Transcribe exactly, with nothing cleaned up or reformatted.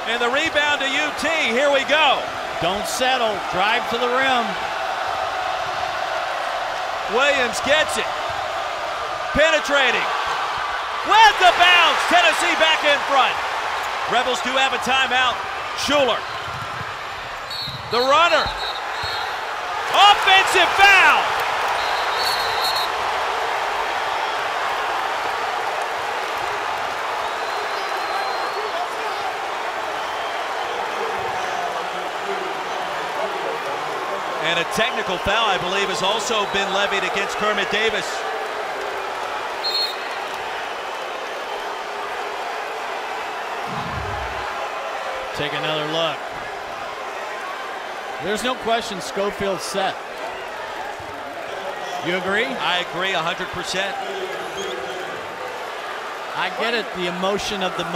And the rebound to U T. Here we go. Don't settle. Drive to the rim. Williams gets it. Penetrating. With the bounce. Tennessee back in front. Rebels do have a timeout. Schuler. The runner. Offensive foul. And a technical foul, I believe, has also been levied against Kermit Davis. Take another look. There's no question Schofield's set. You agree? I agree one hundred percent. I get it, the emotion of the moment.